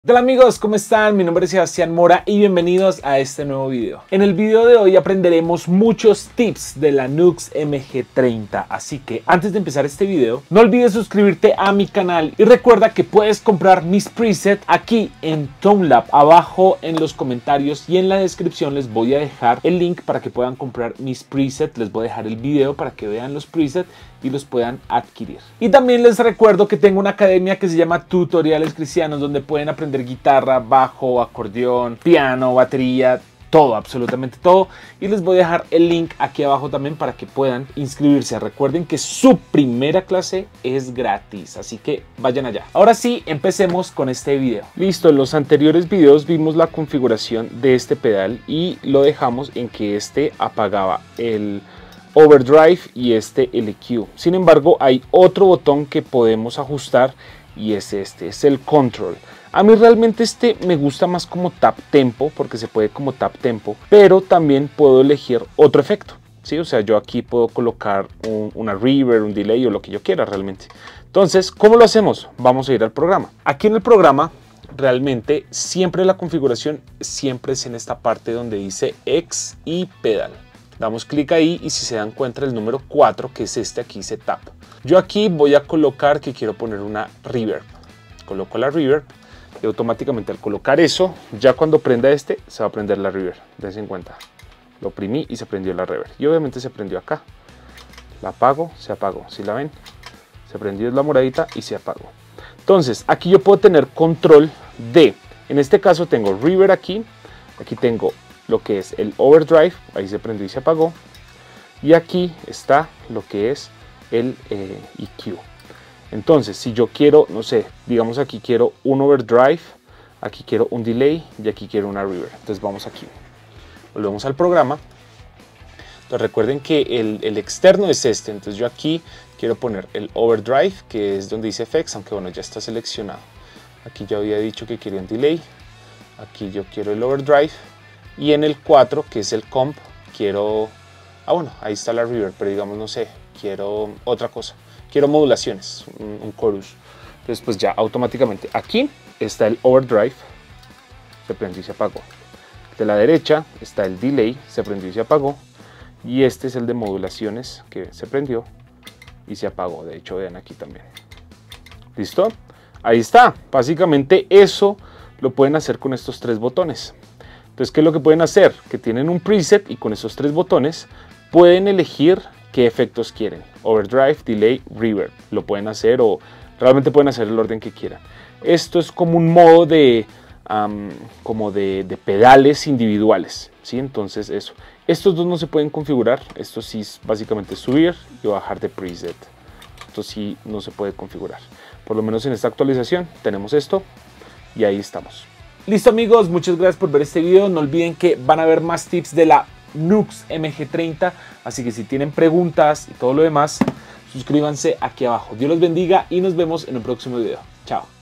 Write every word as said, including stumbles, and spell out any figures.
Hola amigos, ¿cómo están? Mi nombre es Sebastián Mora y bienvenidos a este nuevo video. En el video de hoy aprenderemos muchos tips de la Nux M G treinta, así que antes de empezar este video, no olvides suscribirte a mi canal y recuerda que puedes comprar mis presets aquí en ToneLab. Abajo en los comentarios y en la descripción les voy a dejar el link para que puedan comprar mis presets, les voy a dejar el video para que vean los presets y los puedan adquirir. Y también les recuerdo que tengo una academia que se llama Tutoriales Cristianos, donde pueden aprender guitarra, bajo, acordeón, piano, batería, todo, absolutamente todo. Y les voy a dejar el link aquí abajo también para que puedan inscribirse. Recuerden que su primera clase es gratis, así que vayan allá. Ahora sí, empecemos con este video. Listo, en los anteriores videos vimos la configuración de este pedal y lo dejamos en que este apagaba el overdrive y este el E Q. Sin embargo, hay otro botón que podemos ajustar y es este, es el control. A mí realmente este me gusta más como tap tempo porque se puede como tap tempo, pero también puedo elegir otro efecto, ¿sí? O sea, yo aquí puedo colocar un, una reverb, un delay o lo que yo quiera realmente. Entonces, ¿cómo lo hacemos? Vamos a ir al programa. Aquí en el programa realmente siempre la configuración siempre es en esta parte donde dice X y pedal. Damos clic ahí y si se dan cuenta el número cuatro, que es este aquí, se tap. Yo aquí voy a colocar que quiero poner una reverb. Coloco la reverb y automáticamente al colocar eso, ya cuando prenda este, se va a prender la reverb. Dense en cuenta. Lo oprimí y se prendió la reverb. Y obviamente se prendió acá. La apago, se apagó. ¿Sí la ven? Se prendió la moradita y se apagó. Entonces, aquí yo puedo tener control de, en este caso tengo reverb aquí. Aquí tengo lo que es el overdrive, ahí se prendió y se apagó, y aquí está lo que es el eh, E Q. Entonces, si yo quiero, no sé, digamos aquí quiero un overdrive, aquí quiero un delay y aquí quiero una reverb. Entonces vamos aquí, volvemos al programa. Entonces recuerden que el, el externo es este, entonces yo aquí quiero poner el overdrive, que es donde dice effects, aunque bueno, ya está seleccionado. Aquí ya había dicho que quería un delay, aquí yo quiero el overdrive. Y en el cuatro, que es el comp, quiero... Ah, bueno, ahí está la reverb, pero digamos, no sé, quiero otra cosa. Quiero modulaciones, un, un chorus. Entonces, pues ya automáticamente aquí está el overdrive, se prendió y se apagó. De la derecha está el delay, se prendió y se apagó. Y este es el de modulaciones, que se prendió y se apagó. De hecho, vean aquí también. ¿Listo? Ahí está. Básicamente eso lo pueden hacer con estos tres botones. Entonces, ¿qué es lo que pueden hacer? Que tienen un preset y con esos tres botones pueden elegir qué efectos quieren. Overdrive, delay, reverb. Lo pueden hacer o realmente pueden hacer el orden que quieran. Esto es como un modo de, um, como de, de pedales individuales, ¿sí? Entonces eso. Estos dos no se pueden configurar. Esto sí es básicamente subir y bajar de preset. Esto sí no se puede configurar. Por lo menos en esta actualización tenemos esto y ahí estamos. Listo amigos, muchas gracias por ver este video. No olviden que van a haber más tips de la Nux M G treinta, así que si tienen preguntas y todo lo demás, suscríbanse aquí abajo. Dios los bendiga y nos vemos en un próximo video. Chao.